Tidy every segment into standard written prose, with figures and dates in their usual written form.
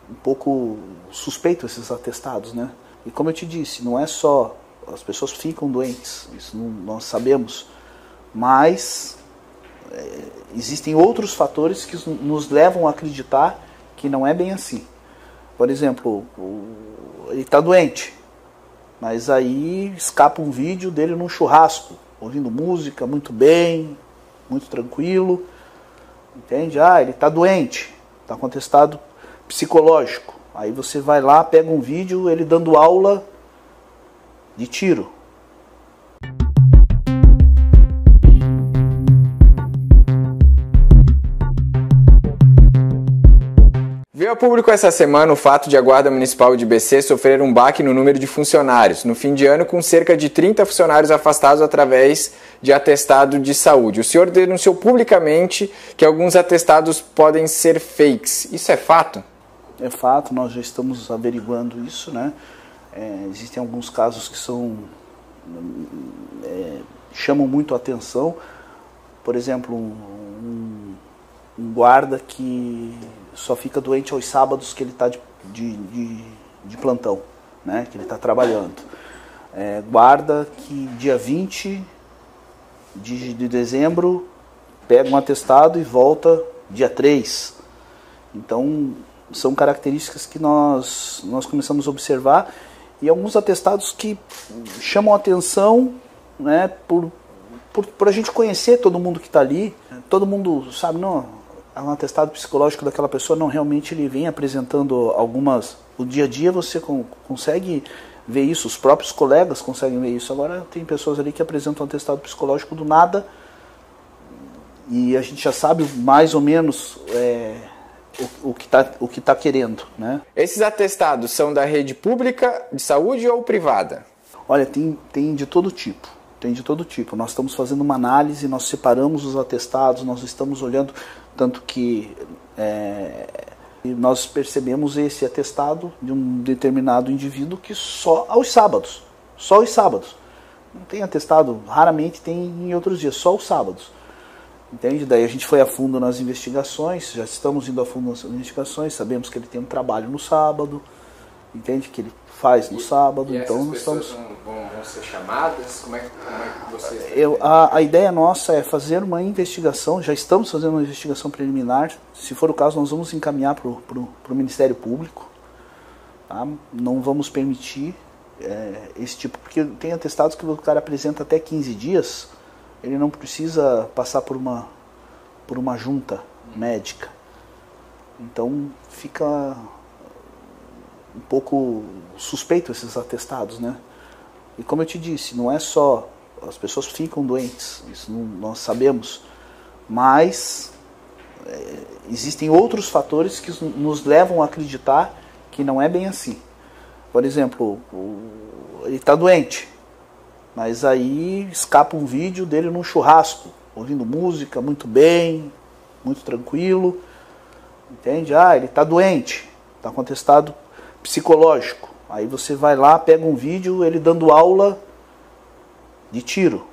um pouco suspeito esses atestados, né? E como eu te disse, não é só as pessoas ficam doentes, isso nós sabemos, mas existem outros fatores que nos levam a acreditar que não é bem assim. Por exemplo, ele está doente, mas aí escapa um vídeo dele num churrasco, ouvindo música, muito bem, muito tranquilo, entende? Ele está doente, está com atestado psicológico. Aí você vai lá, pega um vídeo, ele dando aula de tiro. Veio a público essa semana o fato de a Guarda Municipal de Ibc sofrer um baque no número de funcionários, no fim de ano com cerca de 30 funcionários afastados através de atestado de saúde. O senhor denunciou publicamente que alguns atestados podem ser fakes. Isso é fato? É fato, nós já estamos averiguando isso, né? Existem alguns casos que chamam muito a atenção. Por exemplo, um guarda que só fica doente aos sábados que ele está de plantão, né? Que ele está trabalhando. Guarda que dia 20 de dezembro pega um atestado e volta dia 3. Então, são características que nós começamos a observar, e alguns atestados que chamam a atenção, né, por a gente conhecer todo mundo que está ali. Todo mundo sabe, não, é um atestado psicológico daquela pessoa, não, realmente ele vem apresentando algumas... O dia a dia você consegue ver isso, os próprios colegas conseguem ver isso. Agora tem pessoas ali que apresentam um atestado psicológico do nada, e a gente já sabe mais ou menos o que tá querendo, né? Esses atestados são da rede pública de saúde ou privada? Olha, tem de todo tipo. Tem de todo tipo. Nós estamos fazendo uma análise, nós separamos os atestados, nós estamos olhando, tanto que nós percebemos esse atestado de um determinado indivíduo que só aos sábados. Só aos sábados. Não tem atestado, raramente tem em outros dias, só aos sábados. Entende? Daí a gente foi a fundo nas investigações, já estamos indo a fundo nas investigações, sabemos que ele tem um trabalho no sábado, entende? Que ele faz no sábado. E então essas nós pessoas estamos... vão ser chamadas? Como é que vocês... A ideia nossa é fazer uma investigação, já estamos fazendo uma investigação preliminar, se for o caso nós vamos encaminhar para o Ministério Público, tá? Não vamos permitir esse tipo, porque tem atestados que o cara apresenta até 15 dias, ele não precisa passar por uma junta médica. Então fica um pouco suspeito esses atestados, né? E como eu te disse, não é só as pessoas ficam doentes, isso nós sabemos, mas existem outros fatores que nos levam a acreditar que não é bem assim. Por exemplo, ele está doente, mas aí escapa um vídeo dele num churrasco, ouvindo música, muito bem, muito tranquilo, entende? Ele está doente, está com atestado psicológico. Aí você vai lá, pega um vídeo, ele dando aula de tiro.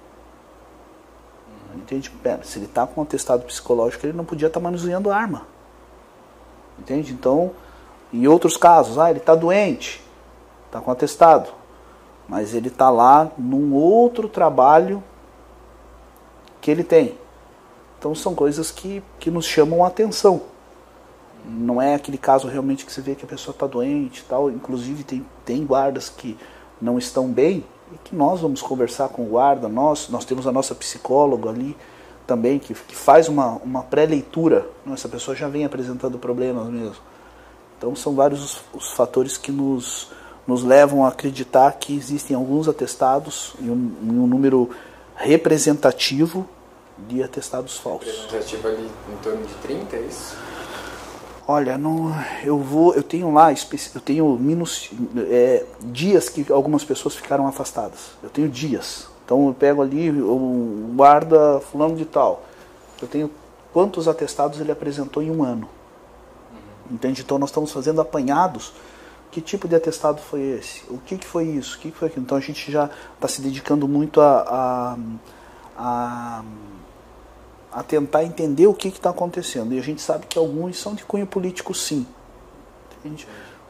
Entende? Se ele está com atestado psicológico, ele não podia estar manuseando arma. Entende? Então, em outros casos, ele está doente, está com atestado, mas ele está lá num outro trabalho que ele tem. Então são coisas que nos chamam a atenção. Não é aquele caso realmente que você vê que a pessoa está doente e tal. Inclusive tem guardas que não estão bem e que nós vamos conversar com o guarda. Nós temos a nossa psicóloga ali também que faz uma pré-leitura. Essa pessoa já vem apresentando problemas mesmo. Então são vários os fatores que nos levam a acreditar que existem alguns atestados e um número representativo de atestados falsos. Representativo ali em torno de 30, é isso? Olha, eu tenho lá, eu tenho dias que algumas pessoas ficaram afastadas. Eu tenho dias. Então eu pego ali o guarda fulano de tal. Eu tenho quantos atestados ele apresentou em um ano. Entende? Então nós estamos fazendo apanhados. Que tipo de atestado foi esse? O que foi isso? O que foi aquilo? Então a gente já está se dedicando muito a tentar entender o que está acontecendo. E a gente sabe que alguns são de cunho político, sim. entende?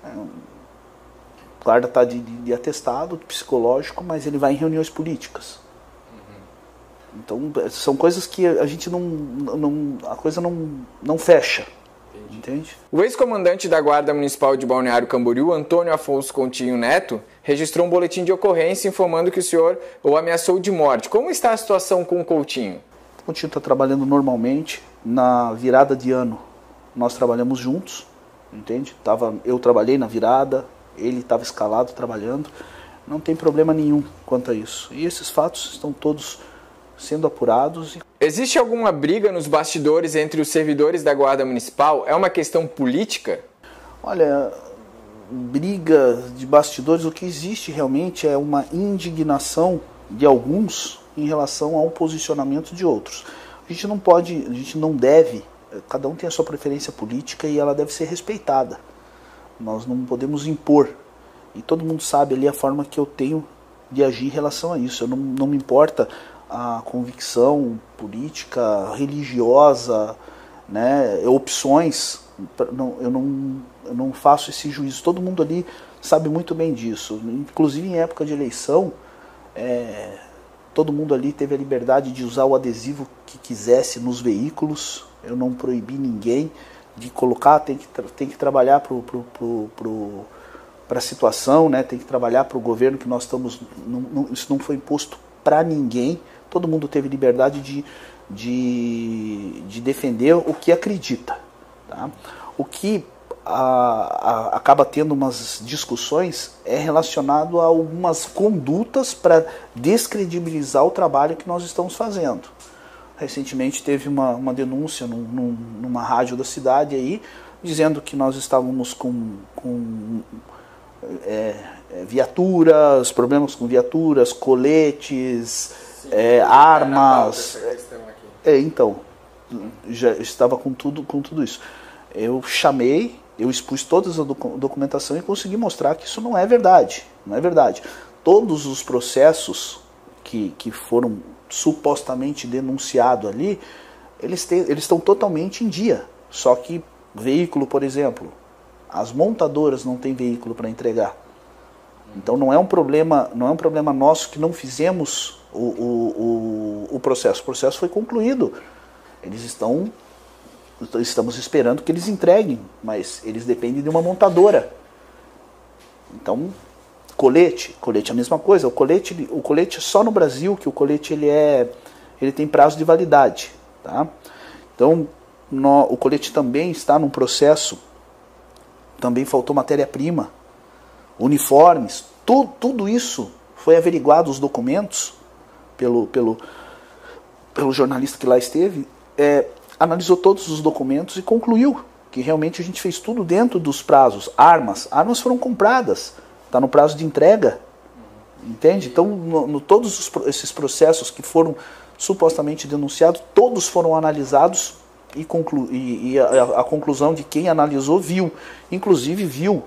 O guarda está de atestado psicológico, mas ele vai em reuniões políticas. Então, são coisas que a gente a coisa não fecha. Entende? O ex-comandante da Guarda Municipal de Balneário Camboriú, Antônio Afonso Coutinho Neto, registrou um boletim de ocorrência informando que o senhor o ameaçou de morte. Como está a situação com o Coutinho? O Coutinho está trabalhando normalmente. Na virada de ano, nós trabalhamos juntos, entende? Eu trabalhei na virada, ele estava escalado trabalhando. Não tem problema nenhum quanto a isso. E esses fatos estão todos sendo apurados. Existe alguma briga nos bastidores entre os servidores da Guarda Municipal? É uma questão política? Olha, briga de bastidores, o que existe realmente é uma indignação de alguns em relação ao posicionamento de outros. A gente não deve, cada um tem a sua preferência política e ela deve ser respeitada. Nós não podemos impor. E todo mundo sabe ali a forma que eu tenho de agir em relação a isso. Não me importa a convicção política, religiosa, né, opções, eu não faço esse juízo. Todo mundo ali sabe muito bem disso. Inclusive em época de eleição, todo mundo ali teve a liberdade de usar o adesivo que quisesse nos veículos. Eu não proibi ninguém de colocar, tem que trabalhar para a situação, né, tem que trabalhar para o governo que nós estamos. Isso não foi imposto para ninguém. Todo mundo teve liberdade de defender o que acredita. Tá? O que acaba tendo umas discussões é relacionado a algumas condutas para descredibilizar o trabalho que nós estamos fazendo. Recentemente teve uma denúncia numa rádio da cidade aí, dizendo que nós estávamos com viaturas, problemas com viaturas, coletes, armas. Então, já estava com tudo isso. Eu chamei, eu expus toda a documentação e consegui mostrar que isso não é verdade. Não é verdade. Todos os processos que foram supostamente denunciados ali, eles estão totalmente em dia. Só que veículo, por exemplo, as montadoras não têm veículo para entregar. Então não é um problema nosso que não fizemos o processo. O processo foi concluído. Estamos esperando que eles entreguem, mas eles dependem de uma montadora. Então, colete é a mesma coisa. O colete só no Brasil que o colete ele tem prazo de validade, tá? Então, o colete também está num processo. Também faltou matéria-prima, uniformes, tudo isso foi averiguado, os documentos, pelo jornalista que lá esteve, analisou todos os documentos e concluiu que realmente a gente fez tudo dentro dos prazos. Armas foram compradas, está no prazo de entrega, entende? Então, todos esses processos que foram supostamente denunciados, todos foram analisados e a conclusão de quem analisou inclusive viu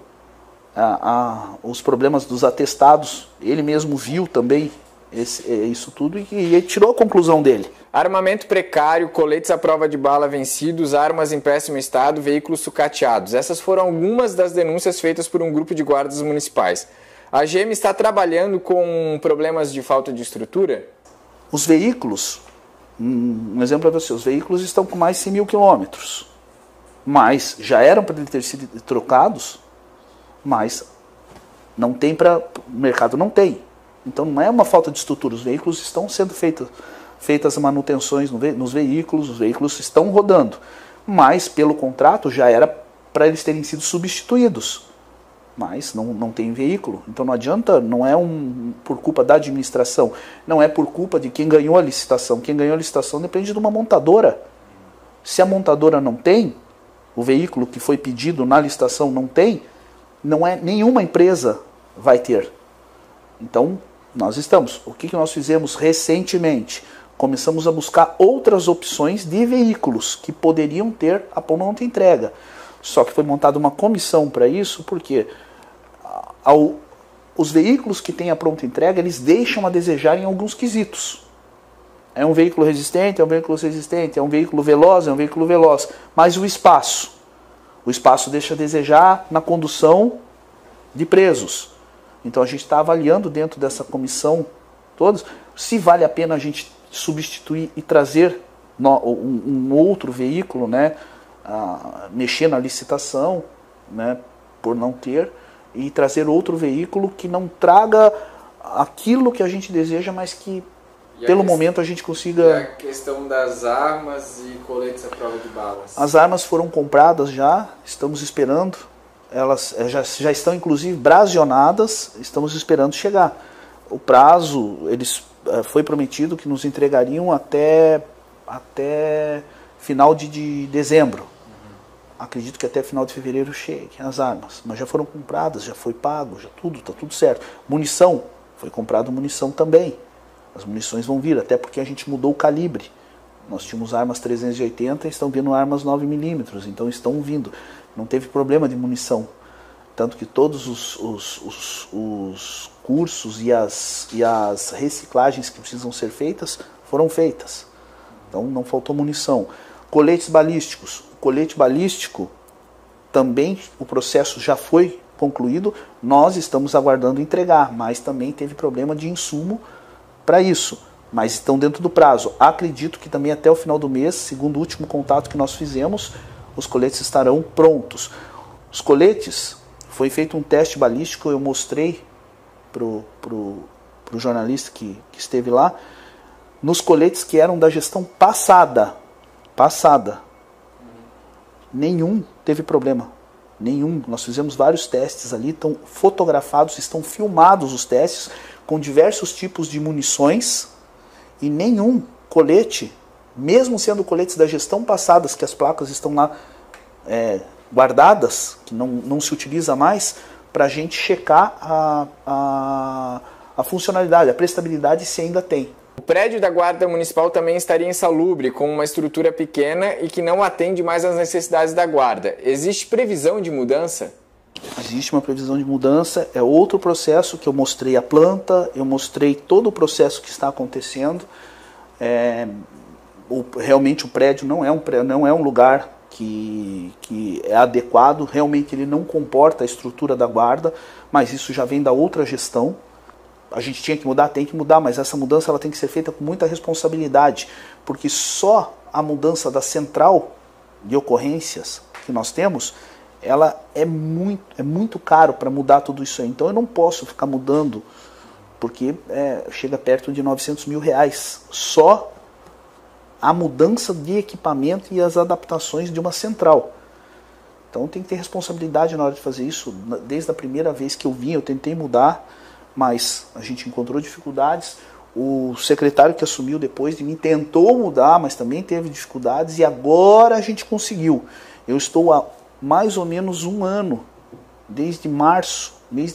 os problemas dos atestados, ele mesmo viu também isso tudo e ele tirou a conclusão dele. Armamento precário, coletes à prova de bala vencidos, armas em péssimo estado, veículos sucateados. Essas foram algumas das denúncias feitas por um grupo de guardas municipais. A GM está trabalhando com problemas de falta de estrutura? Os veículos, um exemplo para você, os veículos estão com mais de 100 mil quilômetros, mas já eram para ter sido trocados, mas não tem para o mercado, não tem. Então não é uma falta de estrutura, os veículos estão sendo feitas manutenções nos veículos, os veículos estão rodando, mas pelo contrato já era para eles terem sido substituídos, mas não tem veículo. Então não adianta, não é por culpa da administração, não é por culpa de quem ganhou a licitação. Quem ganhou a licitação depende de uma montadora. Se a montadora não tem, o veículo que foi pedido na licitação não tem, nenhuma empresa vai ter. Então, o que nós fizemos recentemente? Começamos a buscar outras opções de veículos que poderiam ter a pronta entrega. Só que foi montada uma comissão para isso, porque os veículos que têm a pronta entrega, eles deixam a desejar em alguns quesitos. É um veículo resistente, é um veículo resistente, é um veículo veloz, mas o espaço O espaço deixa a desejar na condução de presos. Então a gente está avaliando dentro dessa comissão todas se vale a pena a gente substituir e trazer um outro veículo, né, mexer na licitação, né, por não ter, e trazer outro veículo que não traga aquilo que a gente deseja, mas que pelo momento a gente consiga... E a questão das armas e coletes à prova de balas? As armas foram compradas já, estamos esperando, elas já estão inclusive brasionadas, estamos esperando chegar. O prazo, foi prometido que nos entregariam até final de dezembro. Acredito que até final de fevereiro chegue as armas, mas já foram compradas, já foi pago, já está tudo certo. Munição, foi comprado munição também. As munições vão vir, até porque a gente mudou o calibre. Nós tínhamos armas 380 e estão vindo armas 9mm, então estão vindo. Não teve problema de munição. Tanto que todos os cursos e as reciclagens que precisam ser feitas foram feitas. Então não faltou munição. Coletes balísticos. O colete balístico também o processo já foi concluído. Nós estamos aguardando entregar, mas também teve problema de insumo para isso. Mas estão dentro do prazo. Acredito que também até o final do mês, segundo o último contato que nós fizemos, os coletes estarão prontos. Os coletes, foi feito um teste balístico, eu mostrei pro jornalista que esteve lá, nos coletes que eram da gestão passada. Nenhum teve problema. Nenhum. Nós fizemos vários testes ali, estão fotografados, estão filmados os testes com diversos tipos de munições e nenhum colete, mesmo sendo coletes da gestão passadas, que as placas estão lá guardadas, que não se utiliza mais, para a gente checar a funcionalidade, a prestabilidade se ainda tem. O prédio da Guarda Municipal também estaria insalubre, com uma estrutura pequena e que não atende mais às necessidades da Guarda. Existe previsão de mudança? Existe uma previsão de mudança, é outro processo que eu mostrei a planta, eu mostrei todo o processo que está acontecendo. Realmente o prédio não é um lugar que é adequado, realmente ele não comporta a estrutura da Guarda, mas isso já vem da outra gestão. A gente tinha que mudar, tem que mudar, mas essa mudança ela tem que ser feita com muita responsabilidade, porque só a mudança da central de ocorrências que nós temos, ela é muito caro para mudar tudo isso aí. Então eu não posso ficar mudando, porque chega perto de R$900 mil, só a mudança de equipamento e as adaptações de uma central. Então tem que ter responsabilidade na hora de fazer isso. Desde a primeira vez que eu vim, eu tentei mudar, mas a gente encontrou dificuldades. O secretário que assumiu depois de mim tentou mudar, mas também teve dificuldades, e agora a gente conseguiu. Eu estou há mais ou menos um ano, desde março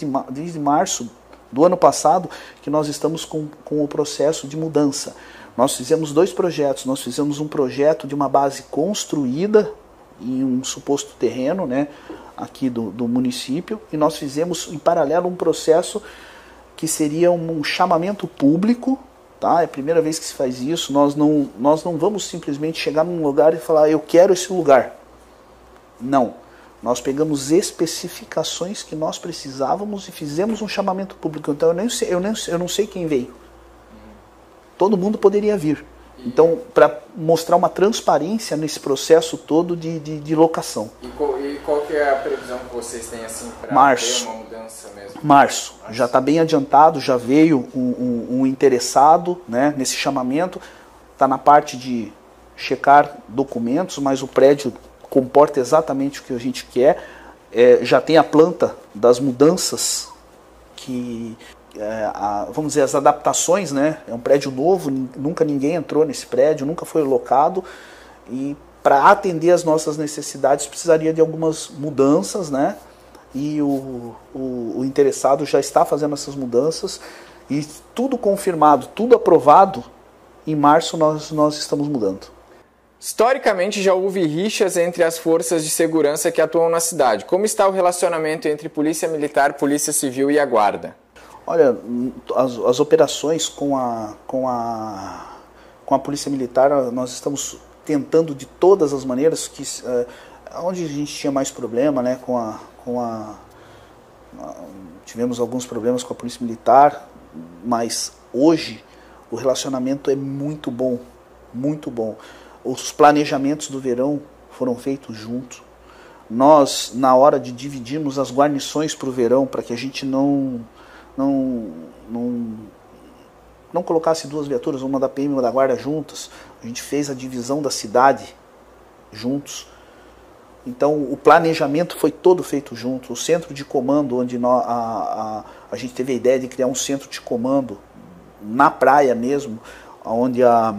do ano passado, que nós estamos com o processo de mudança. Nós fizemos 2 projetos. Nós fizemos um projeto de uma base construída em um suposto terreno, né, aqui do município, e nós fizemos em paralelo um processo que seria um chamamento público, tá? É a primeira vez que se faz isso. Nós não vamos simplesmente chegar num lugar e falar, eu quero esse lugar. Não. Nós pegamos especificações que nós precisávamos e fizemos um chamamento público. Então eu não sei quem veio. Todo mundo poderia vir. Então, para mostrar uma transparência nesse processo todo de locação. E qual que é a previsão que vocês têm assim, para ter uma mudança mesmo? Março. Já está bem adiantado, já veio um interessado, né, nesse chamamento. Está na parte de checar documentos, mas o prédio comporta exatamente o que a gente quer. Já tem a planta das mudanças que... vamos dizer, as adaptações, né? É um prédio novo, nunca ninguém entrou nesse prédio, nunca foi locado, e para atender as nossas necessidades precisaria de algumas mudanças, né? E o interessado já está fazendo essas mudanças, e tudo confirmado, tudo aprovado, em março nós estamos mudando. Historicamente já houve rixas entre as forças de segurança que atuam na cidade. Como está o relacionamento entre Polícia Militar, Polícia Civil e a Guarda? Olha, as operações com a Polícia Militar, nós estamos tentando de todas as maneiras que onde a gente tinha mais problema, né, tivemos alguns problemas com a Polícia Militar, mas hoje o relacionamento é muito bom, muito bom. Os planejamentos do verão foram feitos juntos. Nós, na hora de dividirmos as guarnições para o verão, para que a gente não colocasse duas viaturas, uma da PM e uma da Guarda juntas, a gente fez a divisão da cidade juntos. Então o planejamento foi todo feito junto. O centro de comando, onde a gente teve a ideia de criar um centro de comando na praia mesmo, onde a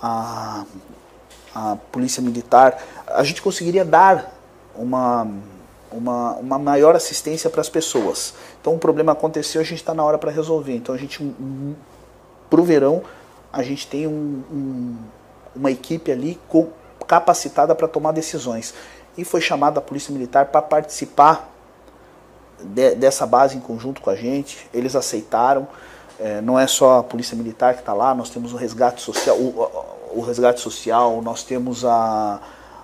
Polícia Militar, a gente conseguiria dar uma maior assistência para as pessoas. Então um problema aconteceu, a gente está na hora para resolver. Então a gente, para o verão, a gente tem uma equipe ali capacitada para tomar decisões. E foi chamada a Polícia Militar para participar dessa base em conjunto com a gente. Eles aceitaram. Não é só a Polícia Militar que está lá, nós temos o resgate social, nós temos a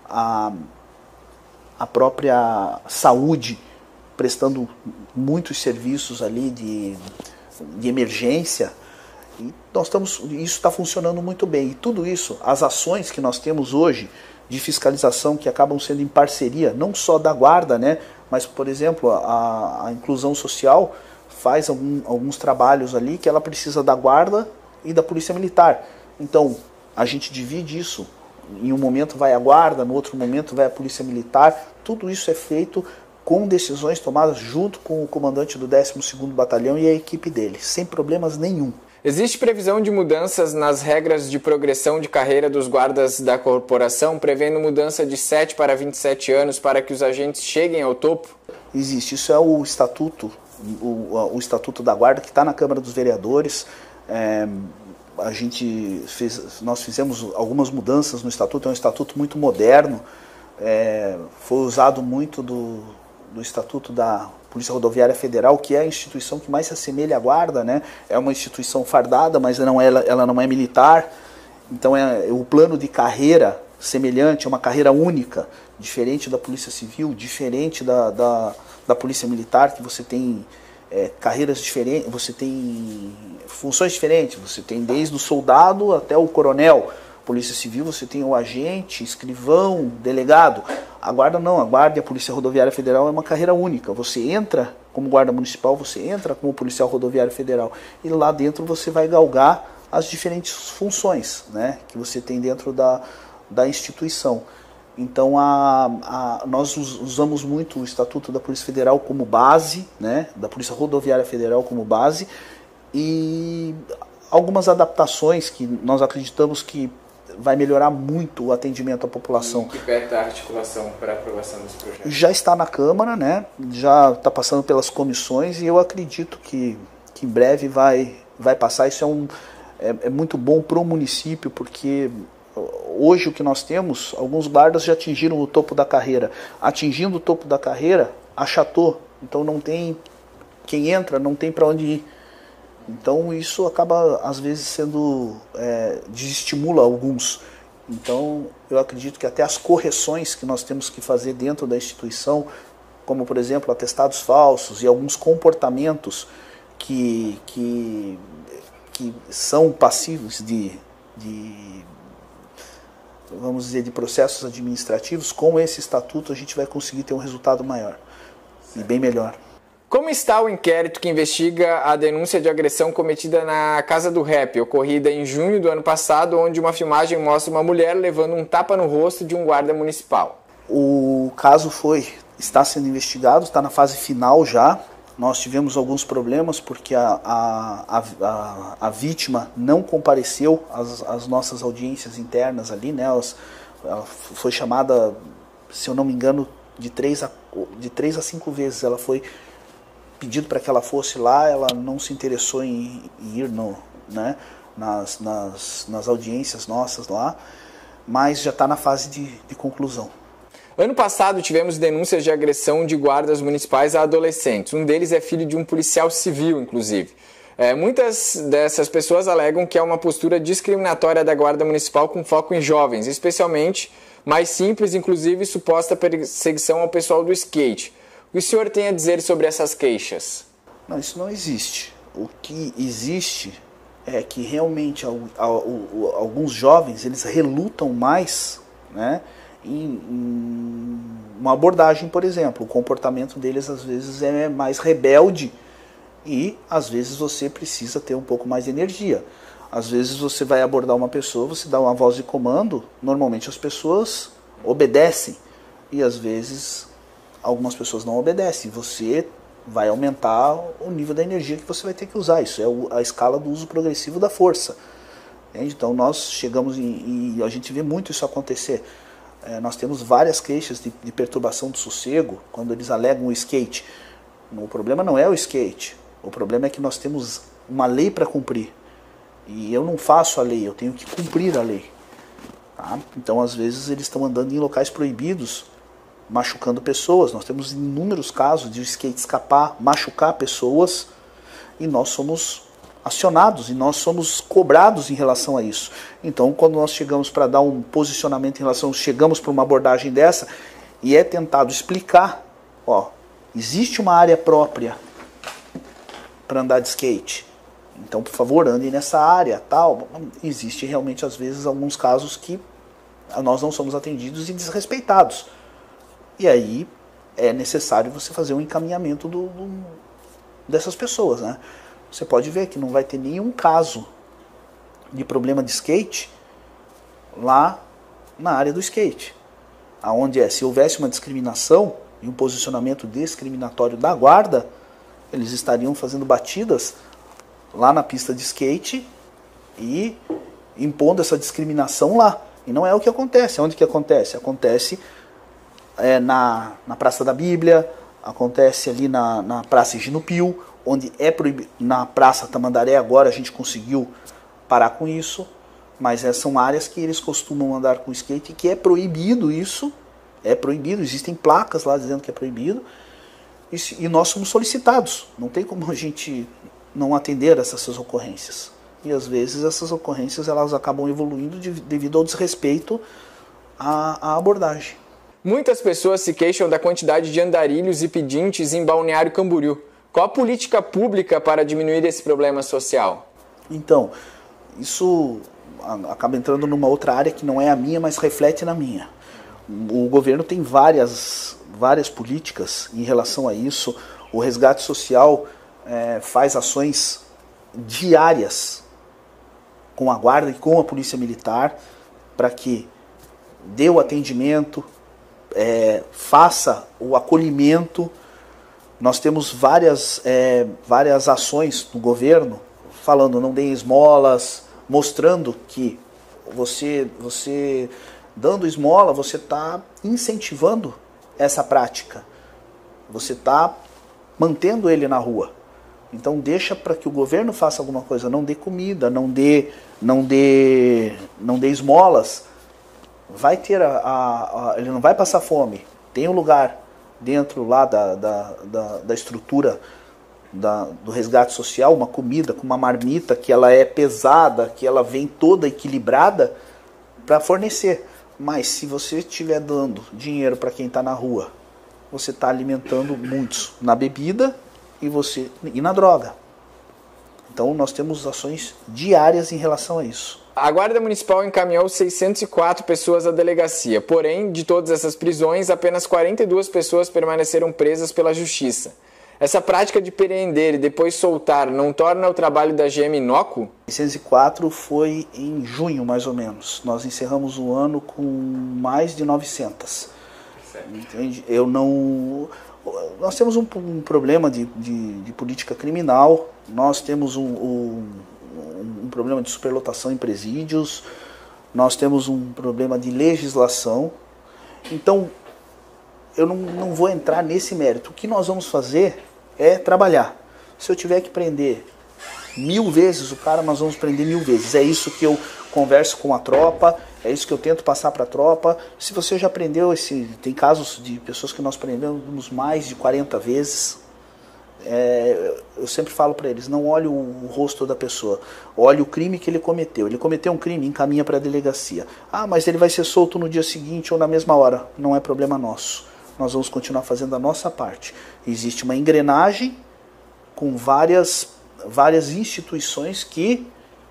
própria saúde prestando muitos serviços ali de emergência. E isso está funcionando muito bem. E tudo isso, as ações que nós temos hoje de fiscalização, que acabam sendo em parceria, não só da Guarda, né, mas, por exemplo, a inclusão social faz alguns trabalhos ali que ela precisa da Guarda e da Polícia Militar. Então, a gente divide isso. Em um momento vai a Guarda, no outro momento vai a Polícia Militar. Tudo isso é feito com decisões tomadas junto com o comandante do 12º Batalhão e a equipe dele, sem problemas nenhum. Existe previsão de mudanças nas regras de progressão de carreira dos guardas da corporação, prevendo mudança de 7 para 27 anos para que os agentes cheguem ao topo? Existe, isso é o estatuto, o estatuto da Guarda, que está na Câmara dos Vereadores. Nós fizemos algumas mudanças no estatuto, é um estatuto muito moderno, foi usado muito do estatuto da Polícia Rodoviária Federal, que é a instituição que mais se assemelha à Guarda, né? É uma instituição fardada, mas ela não é militar. Então o plano de carreira semelhante, é uma carreira única, diferente da Polícia Civil, diferente da Polícia Militar, que você tem carreiras diferentes, você tem funções diferentes, você tem desde o soldado até o coronel. Polícia Civil você tem o agente, escrivão, delegado. A Guarda não, a Guarda e a Polícia Rodoviária Federal é uma carreira única. Você entra como guarda municipal, você entra como policial rodoviário federal e lá dentro você vai galgar as diferentes funções, né, que você tem dentro da instituição. Então nós usamos muito o Estatuto da Polícia Federal como base, né, da Polícia Rodoviária Federal como base, e algumas adaptações que nós acreditamos que vai melhorar muito o atendimento à população. Em que pé está a articulação para a aprovação desse projeto? Já está na Câmara, né? Já está passando pelas comissões e eu acredito que em breve vai passar. Isso é muito bom para o município, porque hoje o que nós temos, alguns guardas já atingiram o topo da carreira. Atingindo o topo da carreira, achatou. Então não tem quem entra, não tem para onde ir. Então isso acaba às vezes desestimula alguns. Então eu acredito que até as correções que nós temos que fazer dentro da instituição, como por exemplo atestados falsos e alguns comportamentos que são passíveis vamos dizer, de processos administrativos, com esse estatuto a gente vai conseguir ter um resultado maior e bem melhor. Como está o inquérito que investiga a denúncia de agressão cometida na Casa do Rap, ocorrida em junho do ano passado, onde uma filmagem mostra uma mulher levando um tapa no rosto de um guarda municipal? O caso está sendo investigado, está na fase final já. Nós tivemos alguns problemas porque a vítima não compareceu às nossas audiências internas ali, né? Ela foi chamada, se eu não me engano, de 3 a 5 vezes. Ela foi pedido para que ela fosse lá, ela não se interessou em ir nas audiências nossas lá, mas já está na fase de conclusão. Ano passado tivemos denúncias de agressão de guardas municipais a adolescentes. Um deles é filho de um policial civil, inclusive. Muitas dessas pessoas alegam que é uma postura discriminatória da Guarda Municipal com foco em jovens, especialmente mais simples, inclusive suposta perseguição ao pessoal do skate. O que o senhor tem a dizer sobre essas queixas? Não, isso não existe. O que existe é que realmente alguns jovens eles relutam mais, né, em uma abordagem, por exemplo. O comportamento deles às vezes é mais rebelde e às vezes você precisa ter um pouco mais de energia. Às vezes você vai abordar uma pessoa, você dá uma voz de comando, normalmente as pessoas obedecem e às vezes algumas pessoas não obedecem. Você vai aumentar o nível da energia que você vai ter que usar. Isso é a escala do uso progressivo da força. Então nós chegamos e a gente vê muito isso acontecer. Nós temos várias queixas de perturbação do sossego quando eles alegam o skate. O problema não é o skate. O problema é que nós temos uma lei para cumprir. E eu não faço a lei, eu tenho que cumprir a lei. Tá? Então às vezes eles estão andando em locais proibidos, machucando pessoas. Nós temos inúmeros casos de o skate escapar, machucar pessoas, e nós somos acionados e nós somos cobrados em relação a isso. Então, quando nós chegamos para dar um posicionamento em relação, chegamos para uma abordagem dessa, e é tentado explicar, ó, existe uma área própria para andar de skate. Então, por favor, andem nessa área, tal. Existe realmente, às vezes, alguns casos que nós não somos atendidos e desrespeitados. E aí é necessário você fazer um encaminhamento dessas pessoas, né? Você pode ver que não vai ter nenhum caso de problema de skate lá na área do skate. Aonde se houvesse uma discriminação e um posicionamento discriminatório da guarda, eles estariam fazendo batidas lá na pista de skate e impondo essa discriminação lá. E não é o que acontece. Onde que acontece? Acontece na Praça da Bíblia, acontece ali na Praça Higino Pio, onde é proibido. Na Praça Tamandaré agora a gente conseguiu parar com isso, mas são áreas que eles costumam andar com skate e que é proibido isso, é proibido, existem placas lá dizendo que é proibido, e nós somos solicitados, não tem como a gente não atender essas ocorrências. E às vezes essas ocorrências elas acabam evoluindo devido ao desrespeito à abordagem. Muitas pessoas se queixam da quantidade de andarilhos e pedintes em Balneário Camboriú. Qual a política pública para diminuir esse problema social? Então, isso acaba entrando numa outra área que não é a minha, mas reflete na minha. O governo tem várias políticas em relação a isso. O resgate social faz ações diárias com a guarda e com a polícia militar para que dê o atendimento, faça o acolhimento. Nós temos várias ações no governo falando não deem esmolas, mostrando que você dando esmola, você está incentivando essa prática. Você está mantendo ele na rua. Então deixa para que o governo faça alguma coisa, não dê comida, não dê esmolas. Vai ter ele não vai passar fome. Tem um lugar dentro lá da estrutura do resgate social, uma comida com uma marmita que ela é pesada, que ela vem toda equilibrada para fornecer. Mas se você estiver dando dinheiro para quem está na rua, você está alimentando muitos na bebida e na droga. Então nós temos ações diárias em relação a isso. A Guarda Municipal encaminhou 604 pessoas à delegacia, porém, de todas essas prisões, apenas 42 pessoas permaneceram presas pela Justiça. Essa prática de prender e depois soltar não torna o trabalho da GM inócuo? 604 foi em junho, mais ou menos. Nós encerramos o ano com mais de 900. Entende? Nós temos um problema de política criminal, nós temos um problema de superlotação em presídios, nós temos um problema de legislação. Então, eu não vou entrar nesse mérito. O que nós vamos fazer é trabalhar. Se eu tiver que prender 1000 vezes o cara, nós vamos prender 1000 vezes. É isso que eu converso com a tropa, é isso que eu tento passar para a tropa. Se você já prendeu tem casos de pessoas que nós prendemos mais de 40 vezes. eu sempre falo para eles, não olhe o rosto da pessoa, olhe o crime que ele cometeu. Ele cometeu um crime, encaminha para a delegacia. Ah, mas ele vai ser solto no dia seguinte ou na mesma hora. Não é problema nosso. Nós vamos continuar fazendo a nossa parte. Existe uma engrenagem com várias instituições que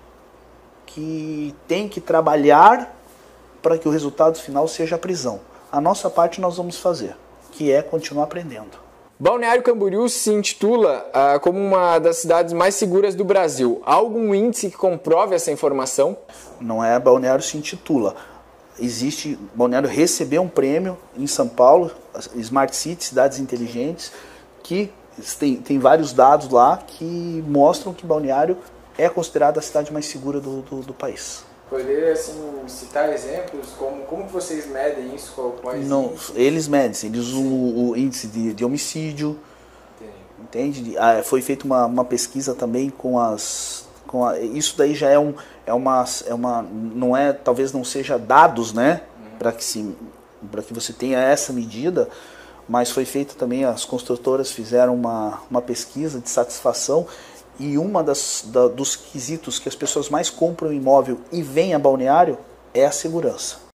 tem que trabalhar para que o resultado final seja a prisão. A nossa parte nós vamos fazer, que é continuar aprendendo. Balneário Camboriú se intitula como uma das cidades mais seguras do Brasil. Há algum índice que comprove essa informação? Não é Balneário se intitula. Balneário recebeu um prêmio em São Paulo, Smart City, Cidades Inteligentes, que tem vários dados lá que mostram que Balneário é considerada a cidade mais segura do país. Poderia assim, citar exemplos? Como vocês medem isso? Não, eles medem, eles usam o índice de homicídio. Entende? Foi feita uma pesquisa também isso daí já não é, talvez não seja dados, né? Para que você tenha essa medida, mas foi feita também, as construtoras fizeram uma pesquisa de satisfação. E dos quesitos que as pessoas mais compram imóvel e vêm a Balneário é a segurança.